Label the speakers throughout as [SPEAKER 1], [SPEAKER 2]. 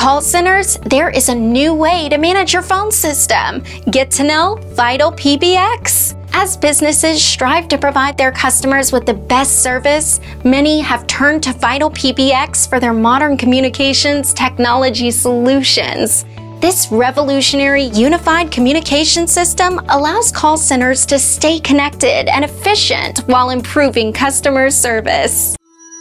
[SPEAKER 1] call centers, there is a new way to manage your phone system. Get to know VitalPBX. As businesses strive to provide their customers with the best service, many have turned to VitalPBX for their modern communications technology solutions. This revolutionary unified communication system allows call centers to stay connected and efficient while improving customer service.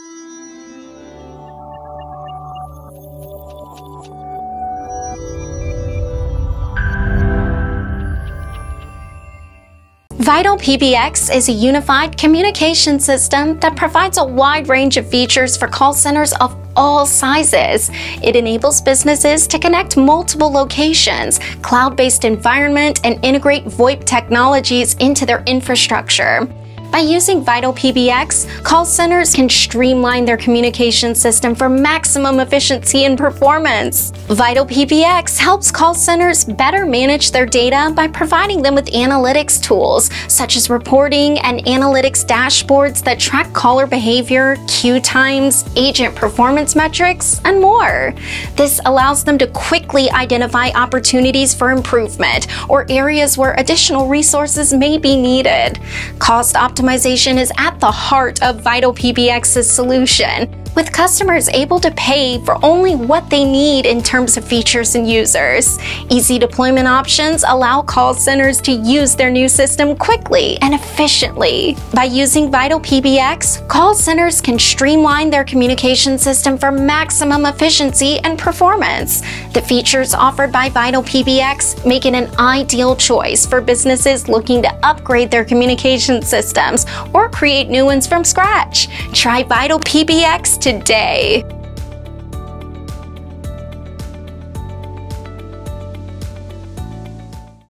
[SPEAKER 1] VitalPBX is a unified communication system that provides a wide range of features for call centers of all sizes. It enables businesses to connect multiple locations, cloud-based environment, and integrate VoIP technologies into their infrastructure. By using VitalPBX, call centers can streamline their communication system for maximum efficiency and performance. VitalPBX helps call centers better manage their data by providing them with analytics tools, such as reporting and analytics dashboards that track caller behavior, queue times, agent performance metrics, and more. This allows them to quickly identify opportunities for improvement or areas where additional resources may be needed. Cost optimization is at the heart of VitalPBX's solution, with customers able to pay for only what they need in terms of features and users. Easy deployment options allow call centers to use their new system quickly and efficiently. By using VitalPBX, call centers can streamline their communication system for maximum efficiency and performance. The features offered by VitalPBX make it an ideal choice for businesses looking to upgrade their communication systems or create new ones from scratch. Try VitalPBX today.